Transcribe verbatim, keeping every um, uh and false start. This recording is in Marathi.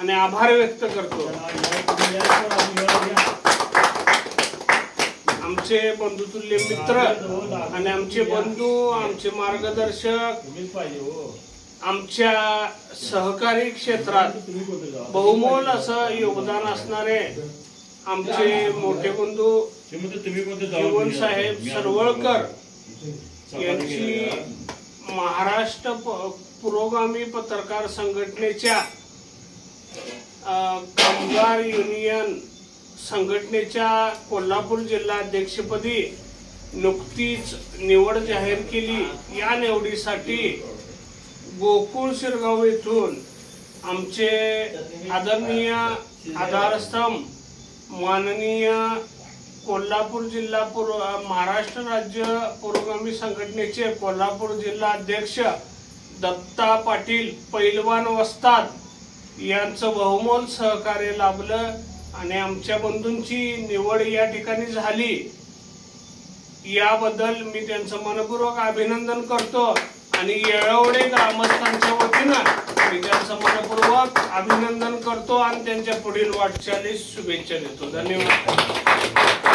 आणि आभार व्यक्त करतो। आमचे बंधुतुल्य मित्र आणि आमचे बंधू, आमचे मार्गदर्शक, आमच्या सहकारी क्षेत्रात बहुमोल असं योगदान असणारे आमचे मोठे बंधू जीवन साहेब सरवळकर यांची महाराष्ट्र पुरोगामी पत्रकार संघटनेच्या कामगार युनियन संघटनेच्या कोल्हापूर जिल्हा अध्यक्षपदी नुकतीच निवड जाहीर केली। या निवडीसाठी गोकुळ शिरगाव येथून आमचे आदरणीय आधारस्तंभ माननीय कोल्हापूर जिल्हा पूर्व महाराष्ट्र राज्य पुरोगामी संघटनेचे कोल्हापूर जिल्हा अध्यक्ष दत्ता पाटील पैलवान वस्ताद यांचं बहुमोल सहकार्य लाभलं आणि आमच्या बंधूंची निवड या ठिकाणी झाली। याबद्दल मी त्यांचं मनपूर्वक अभिनंदन करतो आणि येळवडे ग्रामस्थांच्या वतीनं मी त्यांचं मनपूर्वक अभिनंदन करतो आणि त्यांच्या पुढील वाटचालीस शुभेच्छा देतो। धन्यवाद।